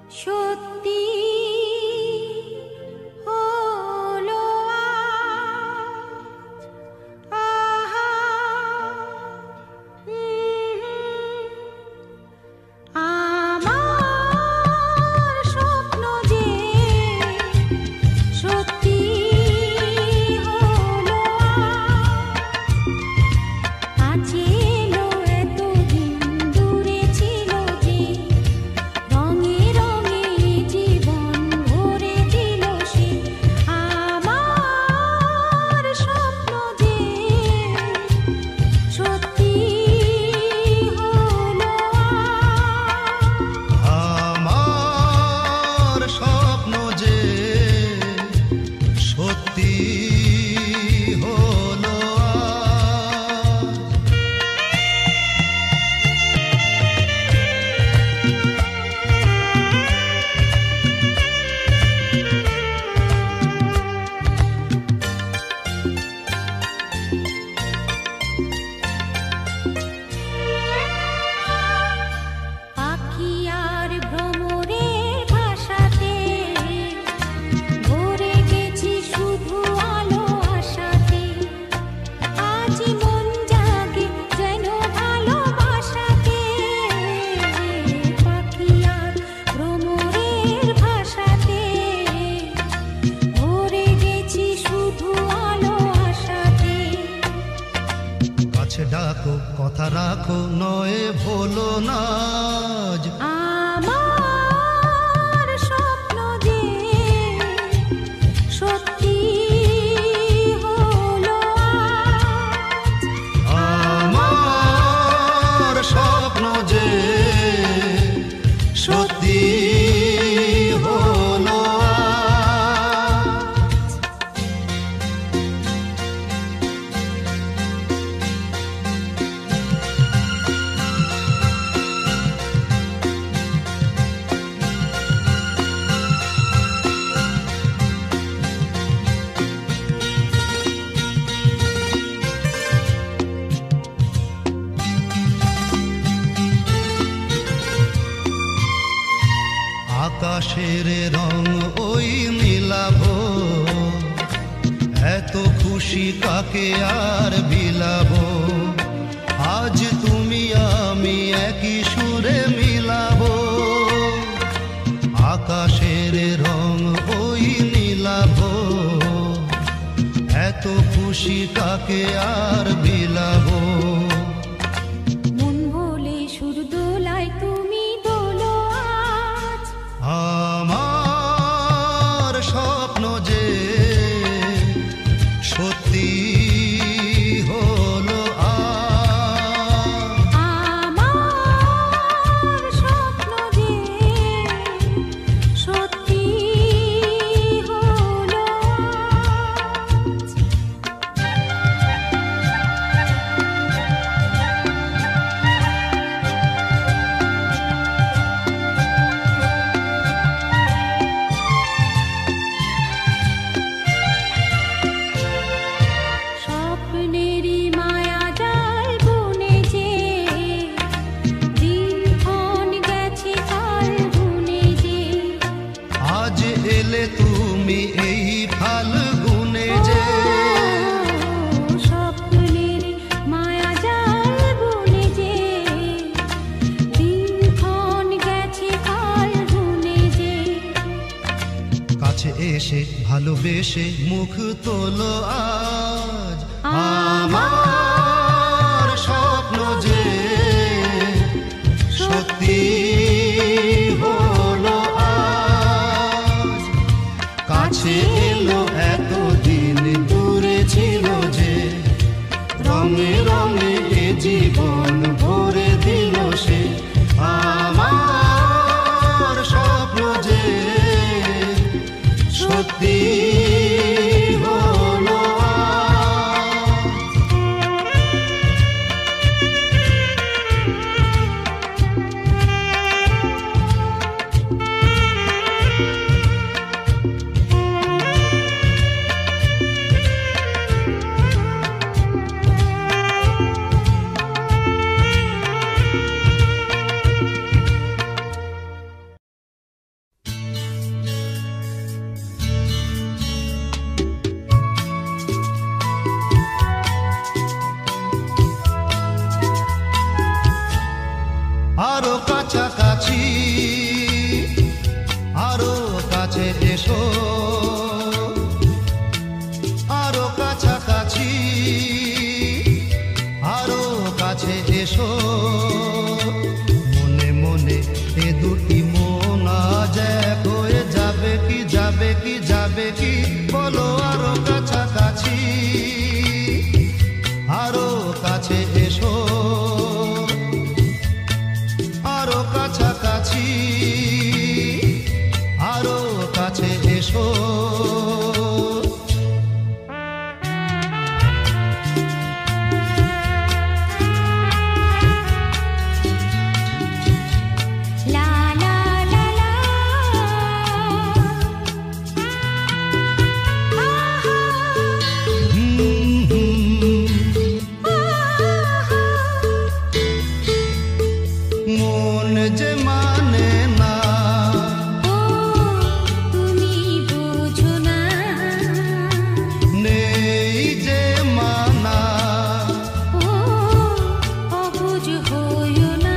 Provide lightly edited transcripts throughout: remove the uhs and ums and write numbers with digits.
সত্যি হলো আজ, আহা, আমার স্বপ্ন যে সত্যি হলো আজ, এলো এতদিন দূরে ছিল যে, রঙে রঙে জীবন ভরে দিল সে। আমার স্বপ্ন যে সত্যি হলো আমার স্বপ্ন যে সত্যি হলো পাখি আর ভ্রমরের ভাষাতে ভরে গেছি শুধু আলো আশাতে। আজ মন জাগে যেন ভালোবাসাতে। পাখি আর ভ্রমরের ভাষাতে ভরে গেছি শুধু আলো আশাতে। কাছে ডাকো কথা রাখো নয় ভোলো না আজ। আমার স্বপ্ন যে সত্যি হলো আজ, আমার স্বপ্ন যে সত্যি হলো আকাশের রং ওই নীলাভ, এত খুশি কাকে আর বিলাব। আজ তুমি আমি একই সুরে মিলাব। আকাশের রং ওই নীলাভ, এত খুশি কাকে আর বিলাব। মন ভোলে সুর দোলায় তুমি দোলো আজ। আমার স্বপ্ন যে সত্যি হলো আমার স্বপ্ন যে সত্যি হলো আজ। স্বপ্নেরই মায়া জাল বুনে যে, দিনক্ষণ গেছে কাল গুনে যে। আজ এলে তুমি এই ফাল্গুনে যে। স্বপ্নের মায়া জাল বুনে যে, দিনক্ষণ গেছে কাল গুনে যে। কাছে এসে ভালোবেসে মুখ তোলো আজ। আমার স্বপ্ন যে সত্যি হলো আজ। কাছে এলো এতদিন দূরে ছিল যে, রঙে রঙে এ জীবন ভরে দিল সে। আমার স্বপ্ন যে সত্যি এসো, আরো কাছাকাছি, আরো কাছে এসো। মনে মনে এ দুটি মন আজ এক হয়ে যাবে কি, যাবে কি, যাবে কি, বলো আরো কাছাকাছি, আরো কাছে এসো, আরো কাছাকাছি, আরো কাছে এসো। মন যে মানে না, তুমি বুঝো না, নেই যে মানা, অবুঝ হইও না।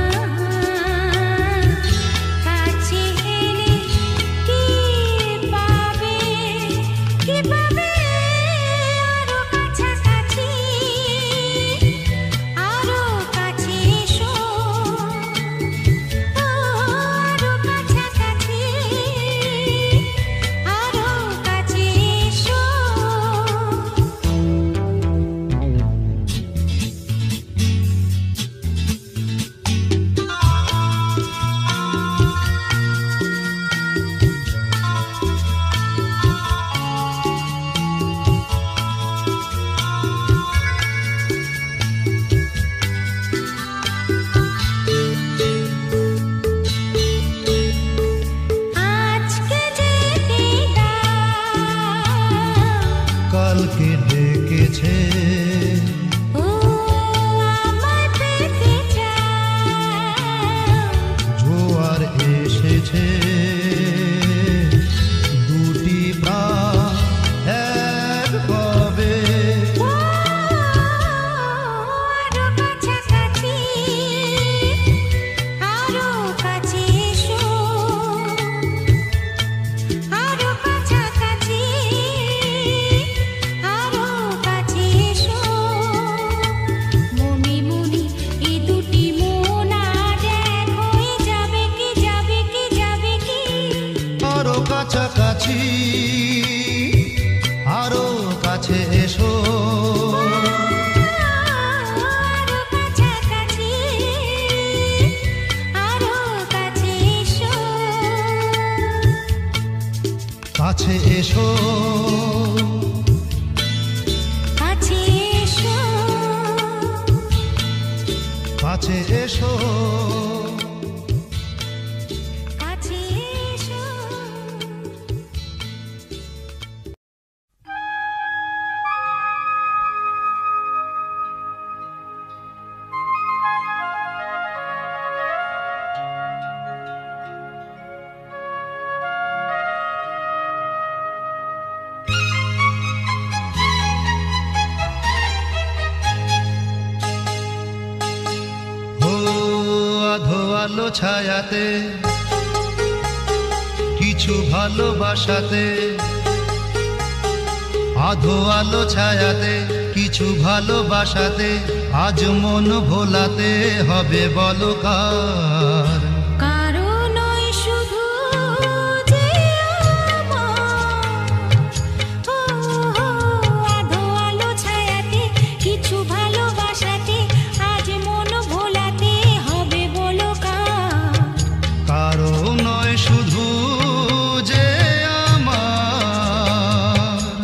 কাছে এলে কি পাবে, কি পাবে, আরো কাছাকাছি, আরো কাছে এসো, আরো কাছাকাছি, আরো কাছে এসো। আজকে যেতে দাও, কালকে ডেকেছে, ও আমায় পেতে চাও, জোয়ার এসেছে, দুটি প্রাণ এক হবে, আরো কাছাকাছি, আরো কাছে এসো, আরো কাছাকাছি, আরো কাছে এসো। মনে মনে এই দুটি মন আজ এক হয়ে যাবে কি, যাবে কি, যাবে কি, আরো কাছাকাছি, আরো কাছে এসো, আরো কাছাকাছি, আরো কাছে এসো। কাছে এসো, কাছে এসো, কাছে এসো। কাছে এসো। ও আধো আলো ছায়াতে, কিছু ভালোবাসাতে, আধো আলো ছায়াতে, কিছু ভালোবাসাতে, আজ মন ভোলাতে হবে বলো কার। কারো নয় শুধু যে আমার, ও আধো আলো ছায়াতে, কিছু ভালোবাসাতে, আজ মন ভোলাতে হবে বলো কার। কারো নয় শুধু যে আমার,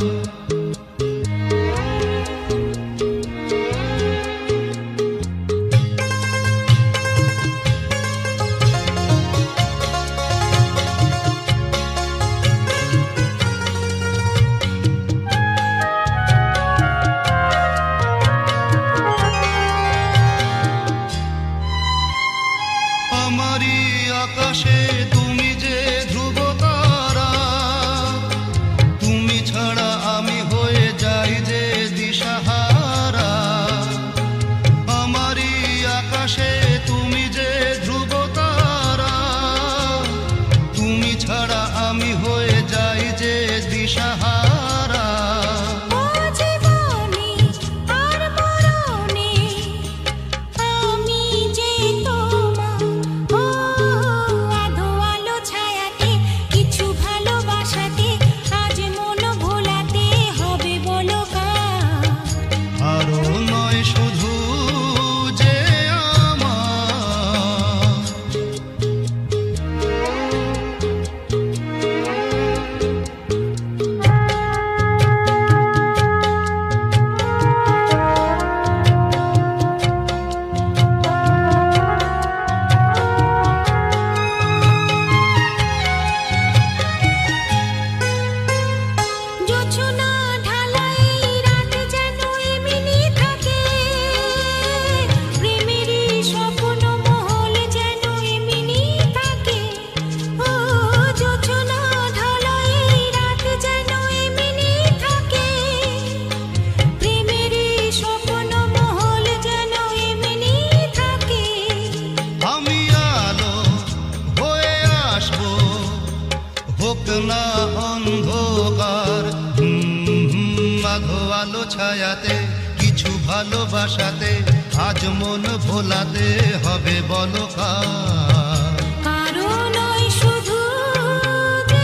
না অন্ধকার মাঘো আলো ছায়াতে কিছু ভালোবাসাতে আজ মন ভোলাতে হবে বলো কার। কারণ ওই শুধু যে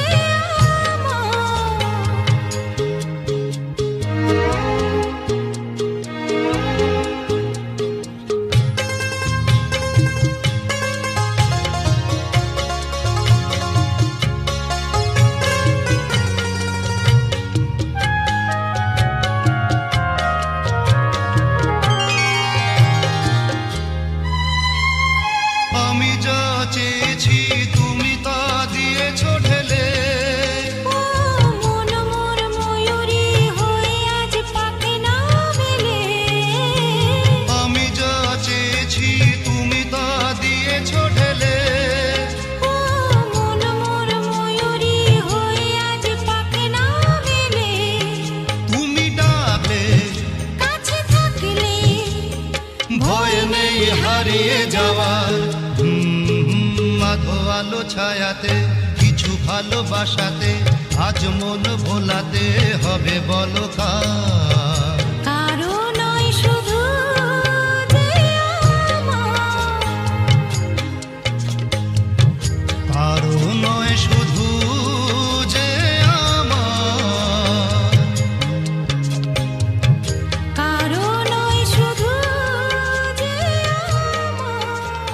আমি যা চেয়েছি তুমি তা দিয়েছো ঢেলে। ও মন মোর ময়ূরী হয়ে আজ পাকে না মেলে। আমি যা চেয়েছি তুমি তা দিয়েছো ঢেলে। ও মন মোর ময়ূরী হয়ে আজ পাকে না মেলে। তুমি ডাকলে কাছে থাকলে ভয় নেই হারিয়ে যাওয়ার মাঘো আলো ছায়াতে কিছু ভালোবাসাতে আজ মন ভোলাতে হবে বলো কার। কারণ ওই শুধু যে আমার। কারো নয় শুধু যে আমার। কারণ ওই শুধু যে আমার।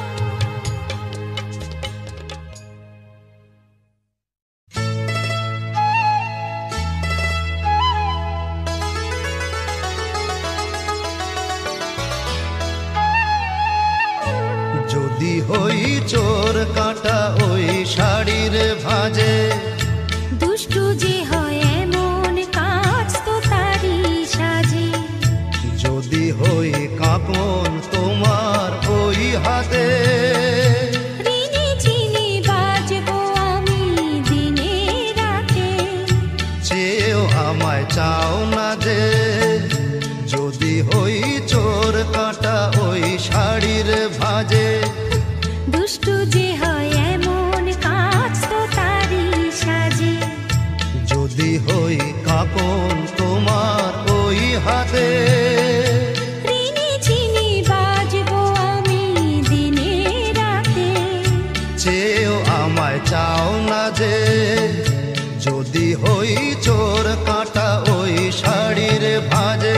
যদি হই চোর কাঁটা ওই শাড়ির ভাঁজে, দুষ্টু যে হয় এমন কাজ তো তারই সাজে। যদি হই কাঁকন তোমার ওই হাতে, ঋণী চিনি বাজবো আমি দিনে রাতে। চেয়েও আমায় চাও না যে। যদি হই চোর কাঁটা ওই শাড়ির ভাঁজে, দুষ্টু যে হয় এমন কাজ তো তারই সাজে। যদি হই কাঁকন তোমার ওই হাতে, ঋণী চিনি বাজবো আমি দিনে রাতে। চেয়েও আমায় চাও না যে। যদি হই চোর কাঁটা ওই শাড়ির ভাঁজে।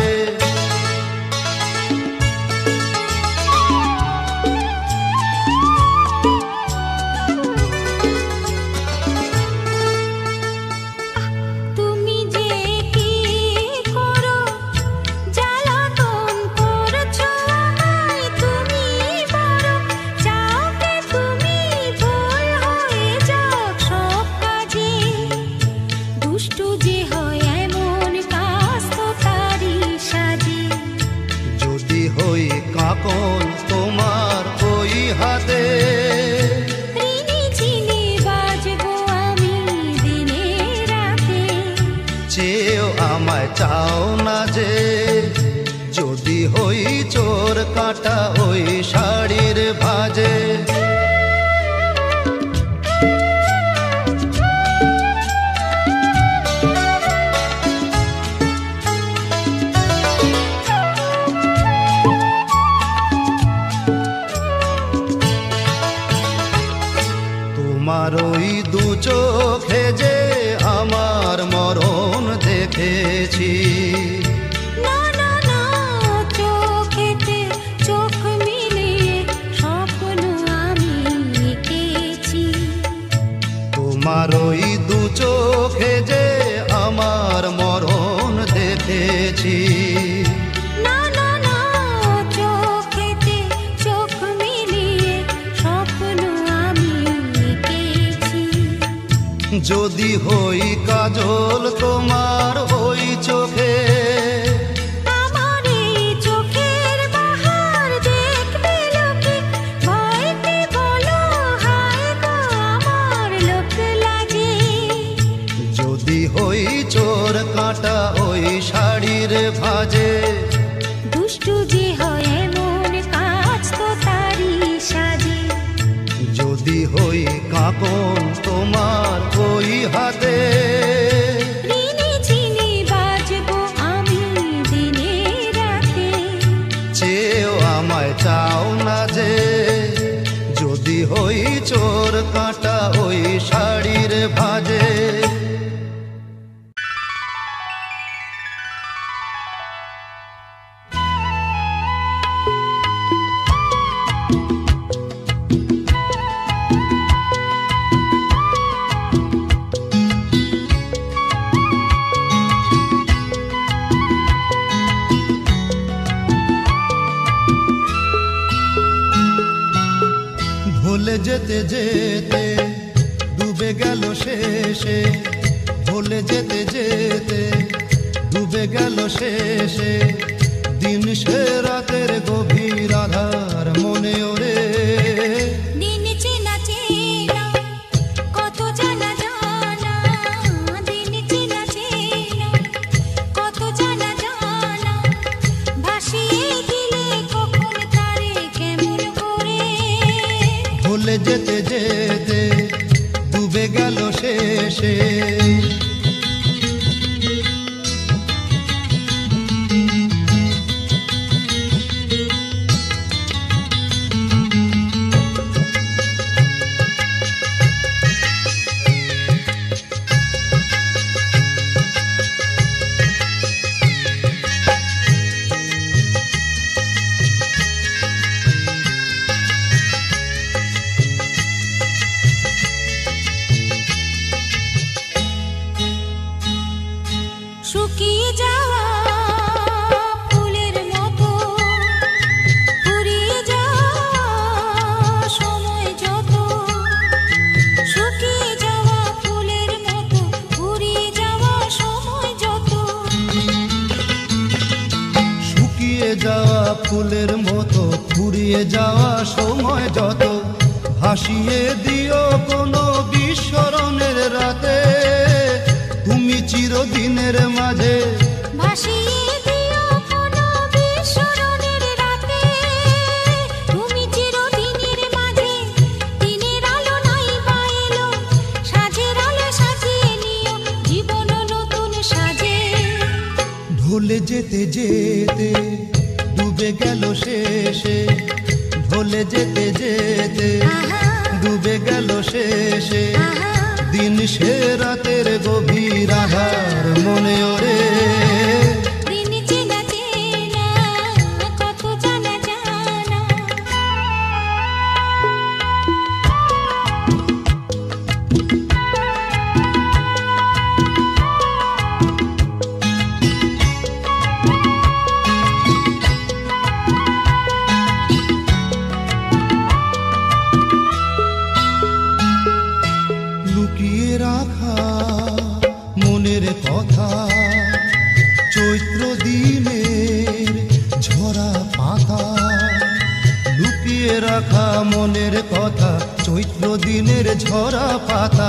তুমি যে কি করো জ্বালাতন করছো আমায়। তুমি বড় চাও কে তুমি ভুল হয়ে যাও সব কাজে। দুষ্টু যে হয় এমন কাজ তো তারই সাজে। যদি হই কাঁকন তোমার ওই হাতে, ঋণী চিনি বাজবো আমি দিনে রাতে। চেয়েও আমায় চাও না যে। যদি হই চোর কাঁটা ওই শাড়ির ভাঁজে। তোমার ওই দু চোখে যে আমার মরণ দেখেছি। না না না চোখেতে চোখ মিলিয়ে স্বপ্ন আমি এঁকেছি। তোমার ওই দু চোখে যে আমার মরণ দেখেছি। না না না চোখেতে চোখ মিলিয়ে স্বপ্ন আমি এঁকেছি। যদি হই কাজল তোমার ওই চোখে, আমার এই চোখের বাহার দেখবে লোকে। ভয়তে বলো হায় গো আমার লোক লাগে। যদি হই চোর কাঁটা ওই শাড়ির ভাঁজে। দুষ্টু যে হয় এমন কাজ তো তারই সাজে। যদি হই কাঁকন তোমার ওই হাতে, যেতে যেতে ডুবে গেল শেষে, ভুলে যেতে যেতে ডুবে গেল শেষে, দিন সে রাতের গভীর আধার মনে ওরে। দিন চেনা চেনা কত জানা জানা, দিন চেনা চেনা কত জানা জানা, ভাসিয়ে দিলে কখন তারে কেমন করে। ভুলে যেতে যেতে ডুবে গেল শেষে। শুকিয়ে যাওয়া ফুলের মতো ফুরিয়ে যাওয়া সময় যত, শুকিয়ে যাওয়া ফুলের মতো ফুরিয়ে যাওয়া সময় যত। শুকিয়ে যাওয়া ফুলের মতো ফুরিয়ে যাওয়া সময় যত, ভাসিয়ে দিও কোনো বিস্মরণের রাতে, তুমি চিরদিনের মাঝে। ভাসিয়ে দিও কোনো বিস্মরণের রাতে, তুমি চিরদিনের মাঝে। দিনের আলো নাই বা এলো, সাঁঝের আলো সাজিয়ে নিও জীবন নতুন সাজে। ভুলে যেতে যেতে ডুবে গেল শেষে, ভুলে যেতে যেতে ডুবে গেল শেষে, দিন সে রাতের গভীর আধার মনে ওরে। দিন চেনা চেনা কত জানা জানা। লুকিয়ে রাখা মনের কথা, চৈত্র দিনের ঝরা পাতা। লুকিয়ে রাখা মনের কথা, চৈত্র দিনের ঝরা পাতা।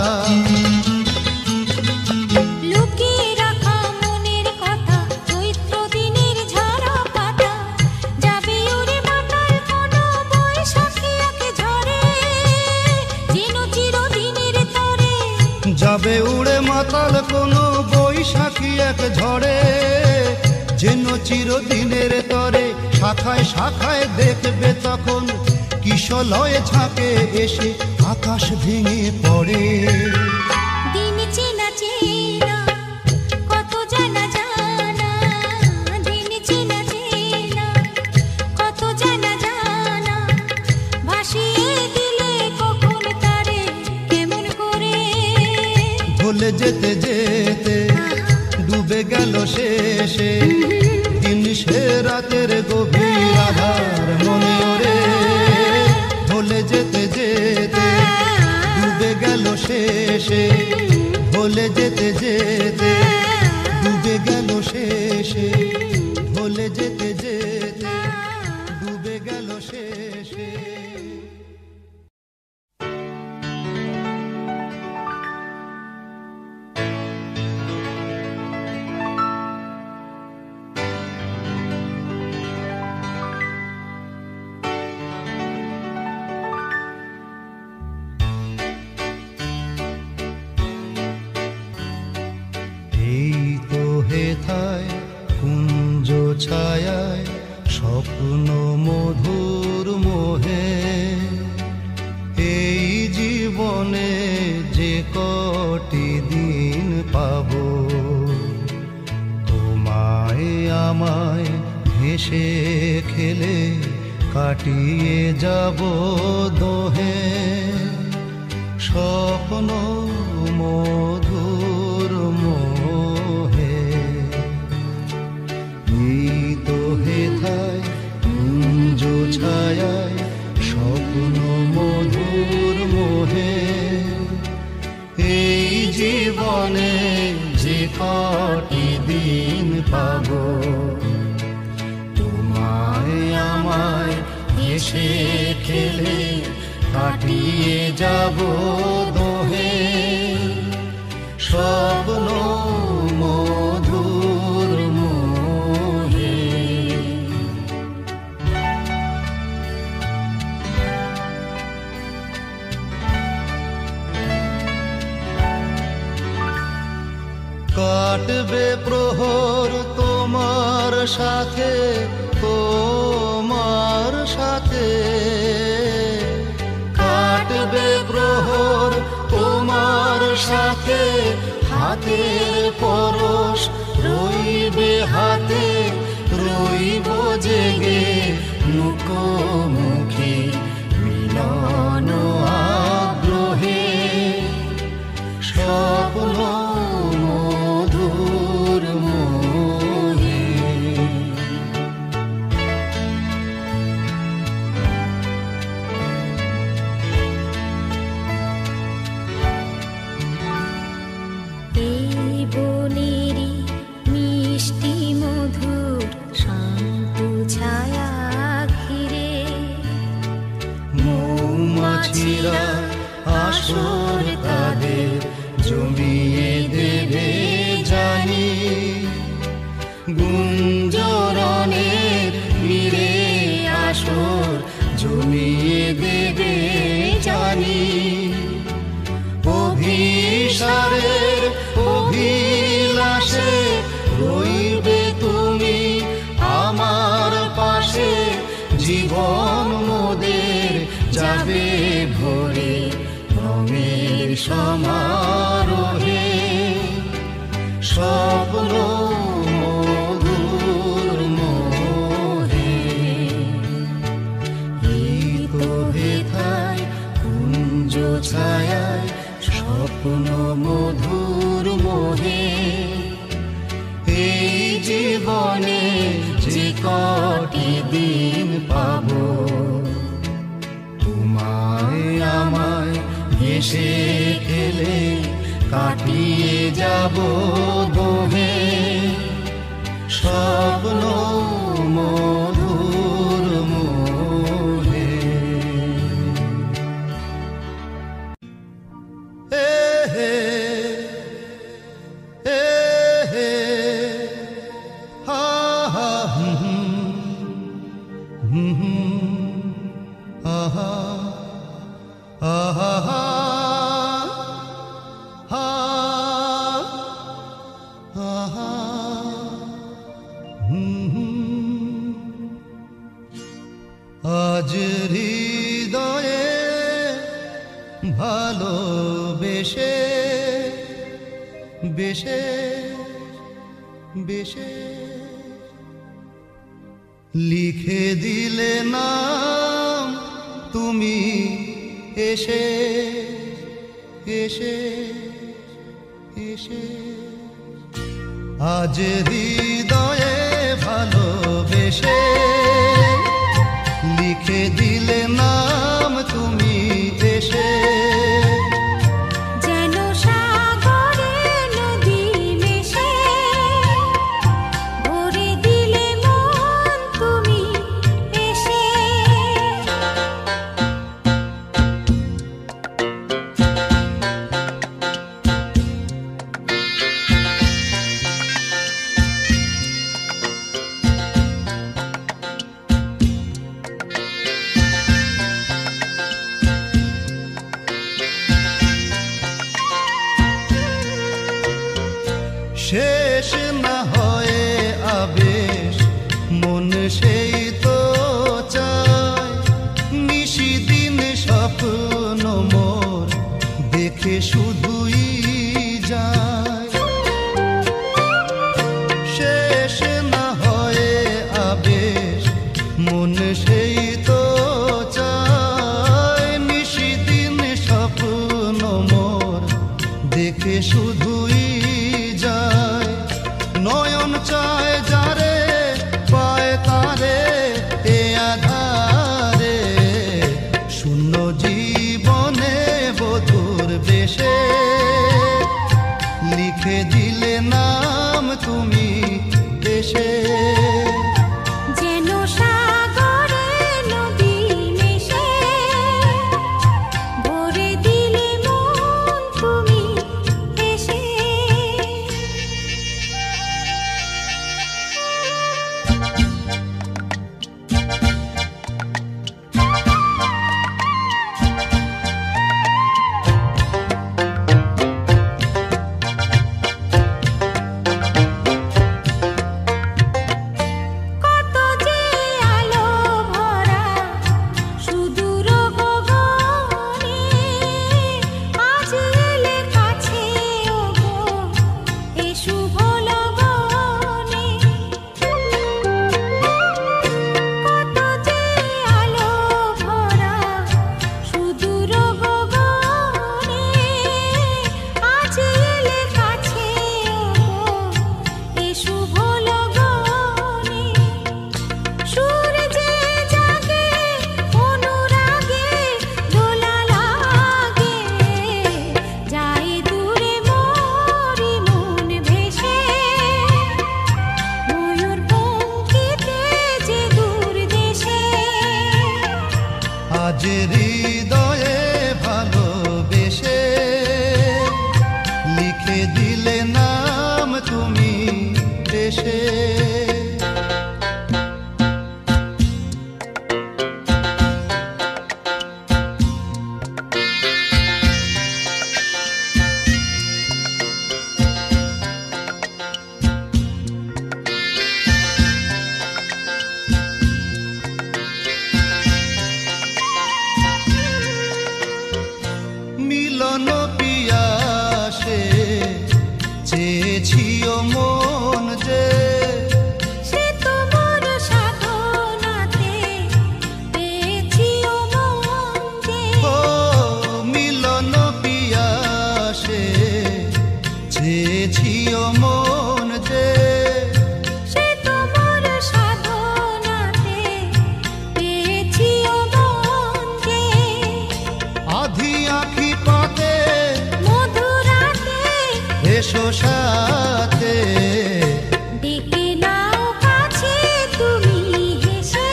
লুকিয়ে রাখা মনের কথা, চৈত্র দিনের ঝরা পাতা। যাবে উড়ে মাতাল কোনো বৈশাখী এক ঝড়ে, যেন চিরদিনের তরে। যাবে উড়ে মাতাল কোনো বৈশাখী এক ঝড়ে, যেন চিরদিনের তরে। শাখায় শাখায় দেখবে তখন কিশলয়ে ঝাঁকে এসে আকাশ ভেঙে পড়ে। দিন চেনা চেনা কত জানা জানা, দিন চেনা চেনা কত জানা জানা, ভাসিয়ে দিলে কখন তারে কেমন করে। ভুলে যেতে যেতে ডুবে গেল শেষে, দিন সে রাতের গভীর আধার মনে ওরে। ভুলে যেতে যেতে ডুবে গেল শেষে, ভুলে যেতে যেতে ডুবে গেল শেষে, ভুলে যেতে যেতে ডুবে গেল শেষে। এই তো হেথায় কুঞ্জ ছায়ায় স্বপ্ন মধুর মোহে, এই জীবনে যে কটি দিন পাব, তোমায় আমায় হেসে খেলে কাটিয়ে যাব দোহে। স্বপ্ন মধুর মোহে, এই তো হেথায় কুঞ্জ ছায়ায় স্বপ্ন মধুর জীবনে যে কটি দিন পাবো, তোমায় আমায় হেসে খেলে কাটিয়ে যাব দোহে, স্বপ্ন মধুর মোহে। কাটবে প্রহর তোমার সাথে, তোমার সাথে কাটবে প্রহর তোমার সাথে, হাতের পরশ রইবে হাতে, রইব জেগে মুখোমুখি মিলন আগ্রহে, স্বপ্ন মধুর মোহে। এই বনেরই মিষ্টি মধুর শান্ত ছায়া ঘিরে মৌমাছিরা আসর তাদের জমিয়ে দেবে জানি, গুঞ্জরণের তীরে আসর জমিয়ে দেবে জানি, অভিসারের অভিলাষে রইবে তুমি আমার পাশে, জীবন মোদের যাবে ভরে রঙের সমারোহে, স্বপ্ন মধুর মোহে। এই তো হেথায় কুঞ্জ ছায়ায় স্বপ্ন মধুর মোহে, এই জীবনে যে কটি দিন পাবো, তোমায় আমায় হেসে খেলে কাটিয়ে যাব দোহে, স্বপ্ন মধুর মোহে। আজ হৃদয়ে ভালোবেসে বেশে বেশে লিখে দিলে নাম তুমি এসে এসে এসে, আজ হৃদয়ে ভালোবেসে লিখে দিলে নাম তুমি এসে, যেন সাগরে নদী মেশে ভরে দিলে মন তুমি এসে। শেষ না হয়ে আবেশ মন সেই তো চায়, নিশিদিন স্বপ্ন মোর দেখে শুধুই যায়। শেষ না হয়ে আবেশ মন সেই তো চায়, নিশিদিন স্বপ্ন মোর দেখে শুধুই যায়। নয়ন চায় যারে পায় তারে এ আধারে, শূন্য জীবনে বধুর বেশে মন যে সে তোমার সাধনাতে পেয়েছি মনকে। আধি আখি পাতে মধুরাতে এসো সাথে ডেকে নাও কাছে তুমি হেসে।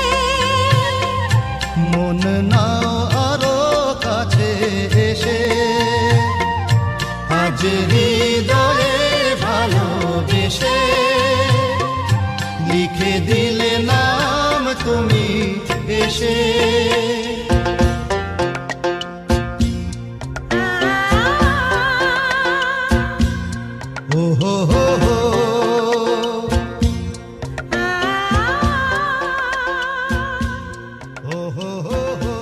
মন নাও আরো কাছে এসে আজ হৃদয়ে ভালোবেসে লিখে দিলে নাম তুমি এসে। ও হো হো হো ও হো হো হো।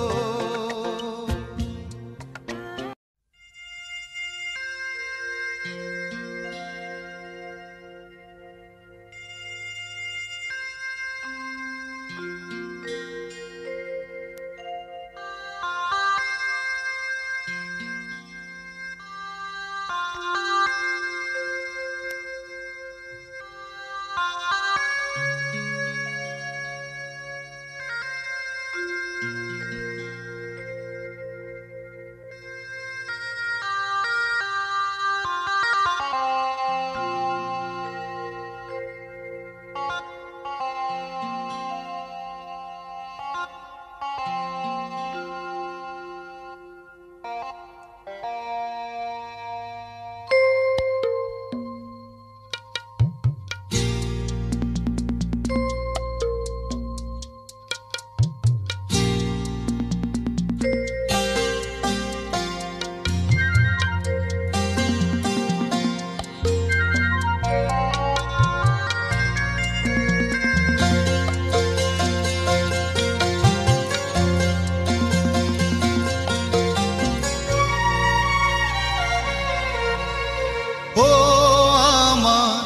ও আমার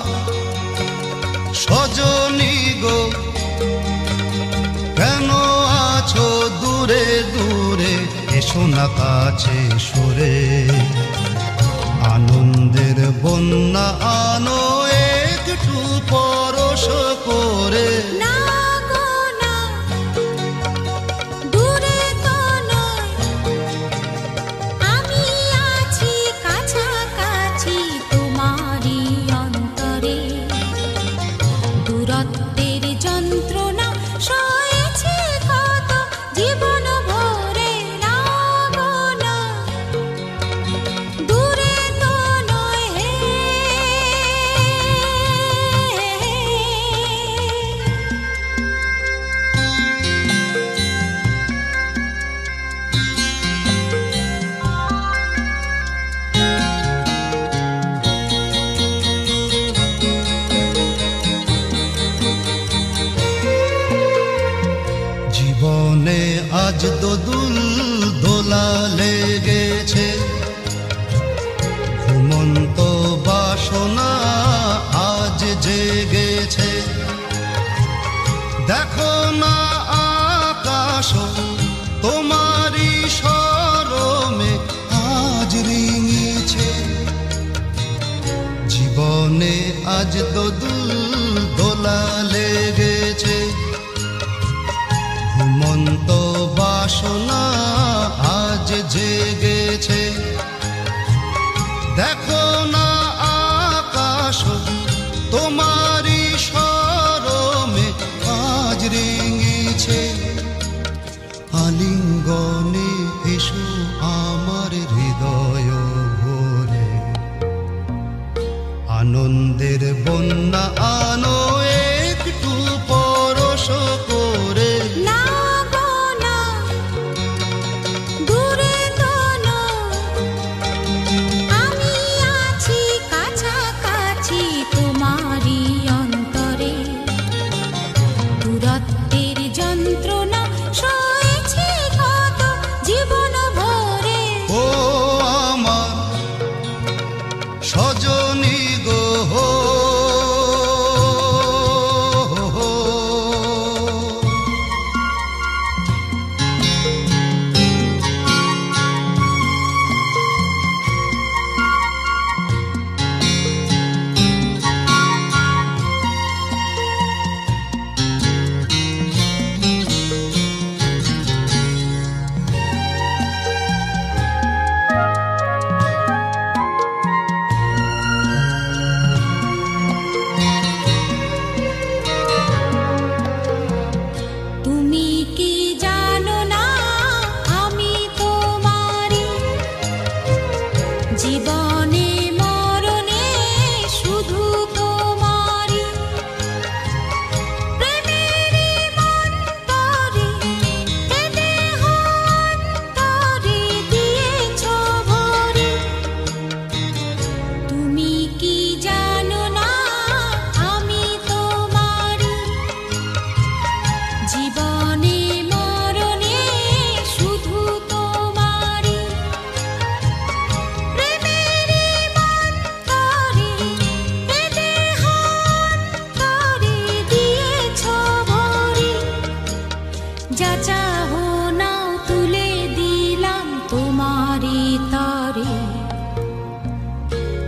সজনী গো, কেন আছো দূরে দূরে, এসো না কাছে সরে। আনন্দের বন্যা আনো একটু পরশ করে। না গো না, দূরে তো নয়, আমি আছি কাছাকাছি তোমারই অন্তরে। দূরত্বের যন্ত্রণা সয়েছি কত জীবন ভরে। না গো না, দূরে তো নয় হে। জীবনে আজ দোদুল দোলা লেগেছে, ঘুমন্ত বাসনা আজ জেগেছে। দেখো না আকাশ তোমারই শরমে আজ রিঙেছে। জীবনে আজ দোদুল দোলা লেগেছে, ঘুমন্ত বাসনা আজ জেগেছে। দেখো না আকাশ তোমারই শরমে আজ রেঙেছে। আলিঙ্গনে এসো আমার হৃদয় ভরে, আনন্দের বন্যা আনো একটু পরশ করে। না গো না, দূরে তো নয়, আমি আছি কাছাকাছি তোমারই অন্তরে। দূরত্বের যন্ত্রণা সয়েছি কত জীবন ভরে। ও আমার সজনী গো,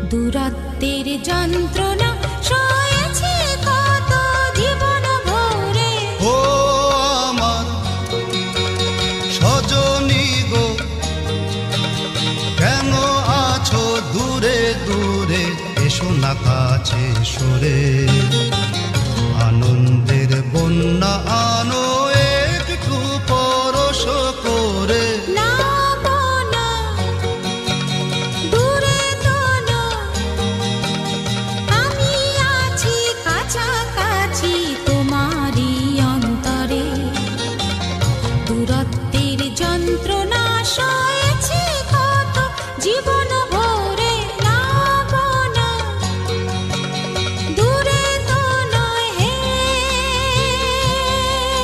দূরত্বের যন্ত্রণা সয়েছি কত জীবন ভরে। ও আমার সজনী গো, কেন আছো দূরে দূরে, এসো না কাছে সরে। আনন্দের বন্যা আনো একটু পরশ করে। না বোনা, দূরে তো নয়, আমি আছি কাছাকাছি তোমারই অন্তরে। দূরত্বের যন্ত্রণা সয়েছি কত জীবন ভরে। না বোনা, দূরে তো নয় হে।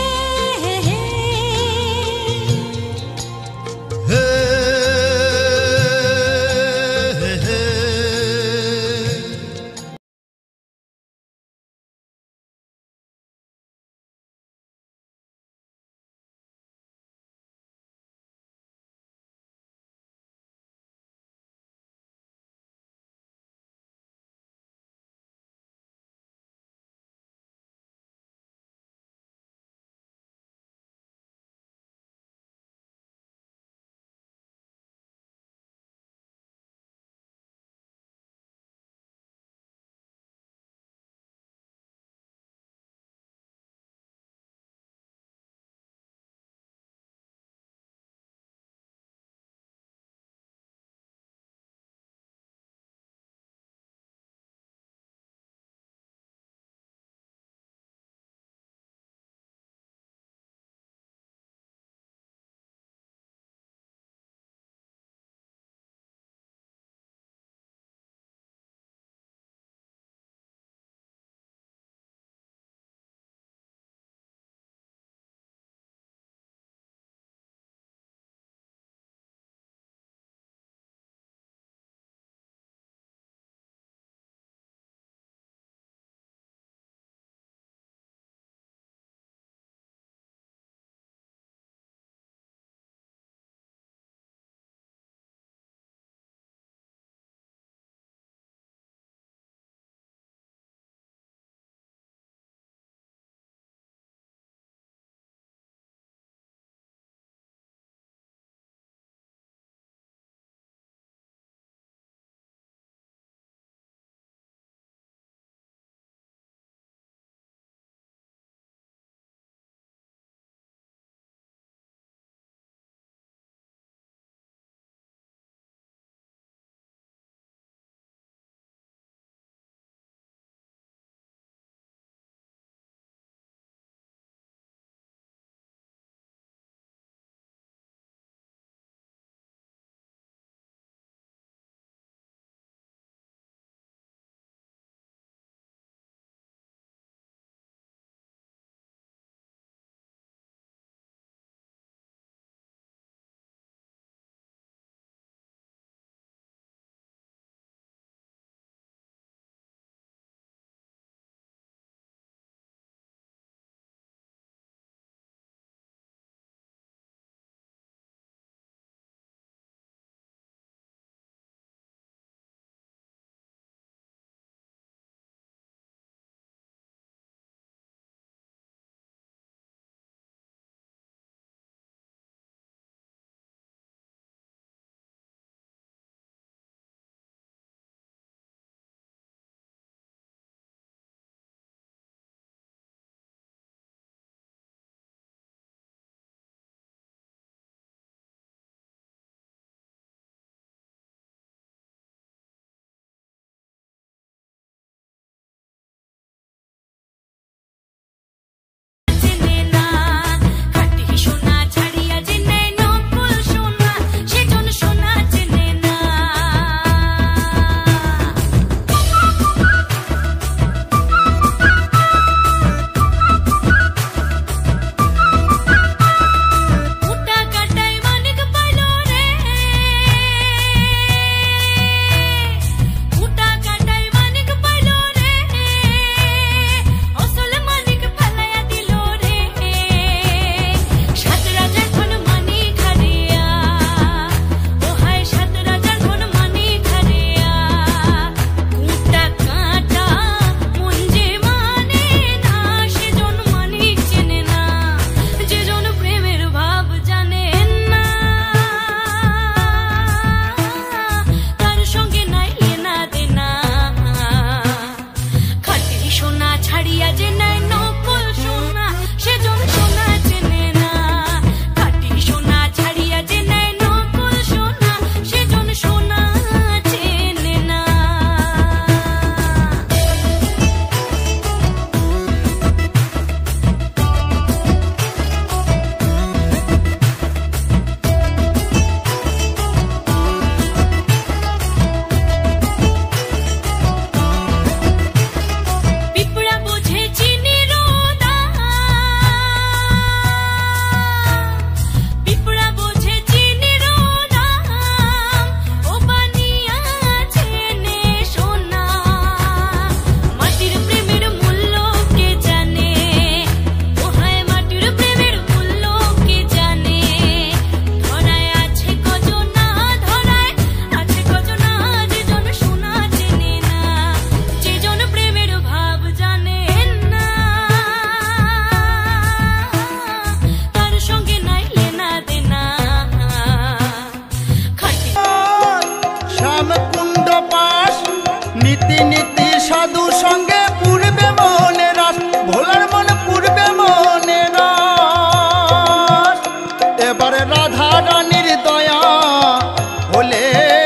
নীতি নীতি সাধু সঙ্গে পূর্বে মনে রাস, ভোলার মন পূর্বে মনে রাস। এবারে রাধা রানীর দয়া হলে,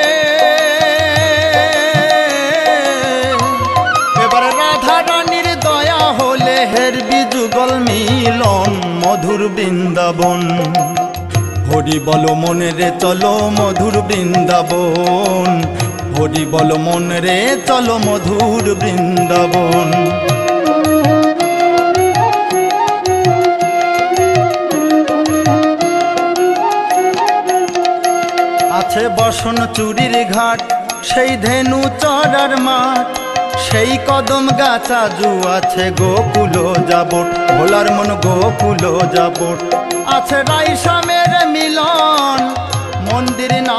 এবারে রাধা রানীর দয়া হলে হেরবি যুগল মিলন মধুর বৃন্দাবন। হরি বল মনে রে চলো মধুর বৃন্দাবন, হরি বল মন রে চলো মধুর বৃন্দাবন। আছে বসন চুরির ঘাট, সেই ধেনু চড়ার মাঠ, সেই কদম গাছা জু আছে গোকুল যাবট, ভোলার মন গোকুল যাবট। আছে রাইসামের মিলন মন্দির না,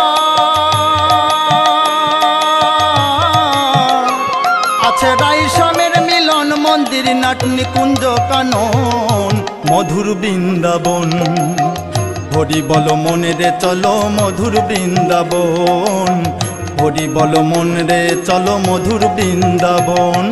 আছে রাইসামের মিলন মন্দির নাট নিকুঞ্জ কানন মধুর বৃন্দাবন। হরি বল মনে রে চলো মধুর বৃন্দাবন, হরি বল মন রে চলো মধুর বৃন্দাবন।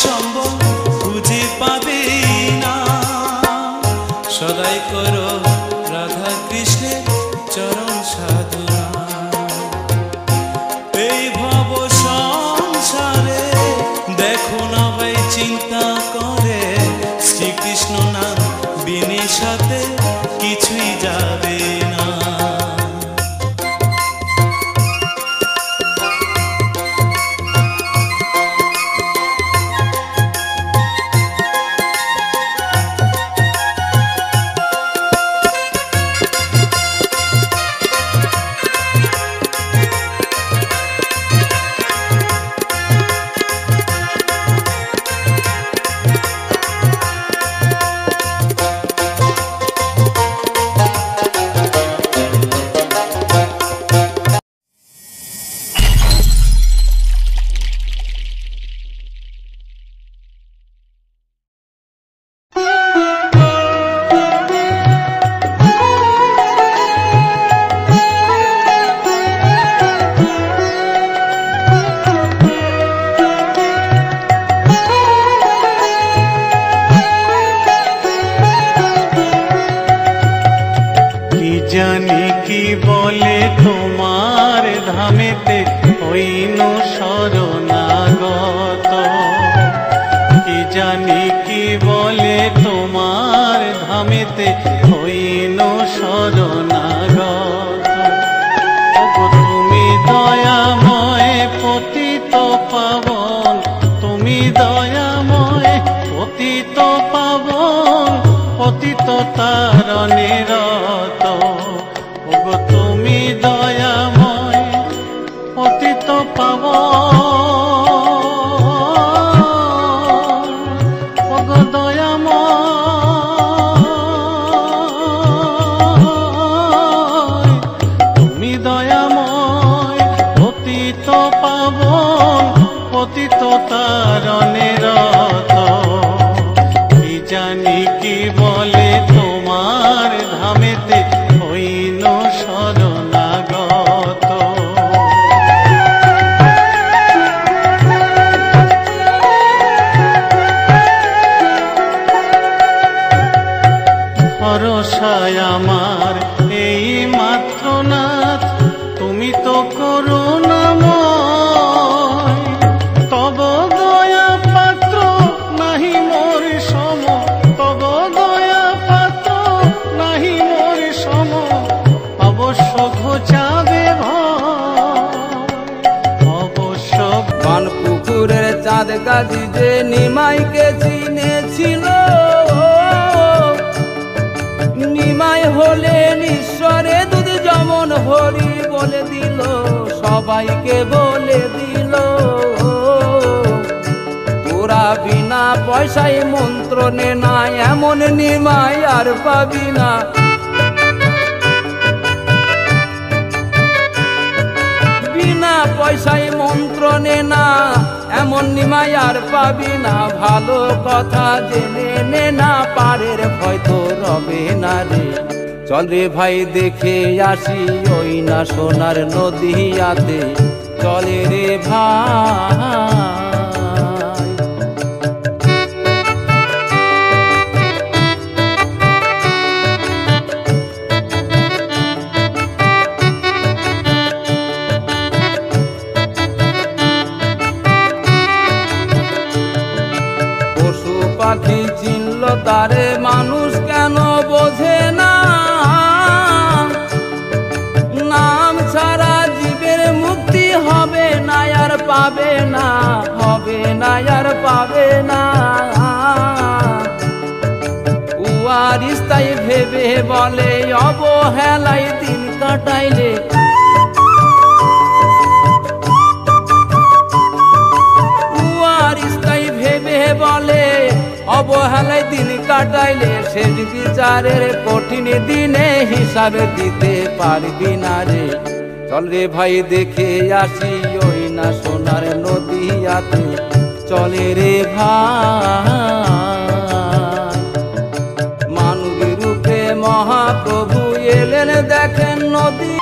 সম্বল খুঁজে পাবে না। সদাই করো রাধা কৃষ্ণের চরণ সাধনা। এই ভব সংসারে দেখো না ভাই চিন্তা করে, শ্রীকৃষ্ণ নাম বিনে সাথে কিছুই যাবে না। জানি কি বলে তোমার ধামেতে হইন শরণাগত, কি জানি কি বলে তোমার ধামেতে হইন শরণাগত। তুমি দয়াময় পতিত পাবন, তুমি দয়াময় পতিত পাবন, পতিত তারণে রত। ওগো তুমি দয়াময় পতিত পাবন, ওগো দয়াময়, তুমি দয়াময় পতিত পাবন, পতিত তারণে রত। কি জানি কি বলে তোমার ধামেতে হইন শরণাগত। ভরসায় আমার এই মাত্র নাথ, তুমি তো করুণাময়। তব দয়া পাত্র নাহি মোর সম, তব দয়া পাত্র নাহি মোর সম। অবশ্য ঘোচাবে ভয়, অবশ্য। বানপুকুরের চাঁদ গাছি যে নিমাইকে চিনেছিল, নিমাই হলেন ঈশ্বরে দুধ যেমন হরি বলে দিল, সবাইকে বলে দিল। তোরা বিনা পয়সায় মন্ত্র নে না, এমন নিমাই আর পাবি না। বিনা পয়সায় মন্ত্র নে না, এমন নিমাই আর পাবি না। ভালো কথা জেনে নে না, পারের ভয় তো রবে না রে। চল রে ভাই দেখে আসি ওই না সোনার নদীয়াতে, চলে রে ভাই। পশু পাখি চিনল তারে, মানুষ কেন বোঝে না? নাম ছাড়া জীবের মুক্তি হবে না আর পাবে না, হবে না আর পাবে না। উয়ারিস তাই ভেবে বলে অবহেলায় দিন কাটাইলে, উয়ারিস তাই ভেবে বলে অবহেলায় দিন কাটাইলে। শেষ বিচারের কঠিন দিনে হিসাব দিতে পারবি না রে। চল রে ভাই দেখে আসি ওই না সোনার নদীয়াতে, চলে রে ভাই। মানব রূপে মহাপ্রভু এলেন দেখেন নদী।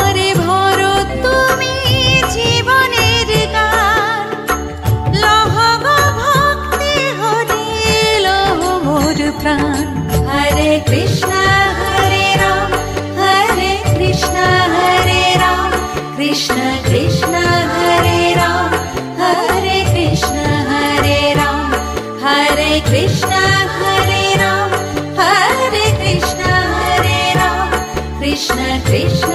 আমারে ভরো তুমি জীবনের গান, লহ গো ভক্তি হরি লহ মোর প্রাণ। হরে কৃষ্ণ হরে রাম, হরে কৃষ্ণ হরে রাম, কৃষ্ণ কৃষ্ণ হরে রাম, হরে কৃষ্ণ হরে রাম, হরে কৃষ্ণ হরে রাম, হরে কৃষ্ণ হরে রাম, কৃষ্ণ কৃষ্ণ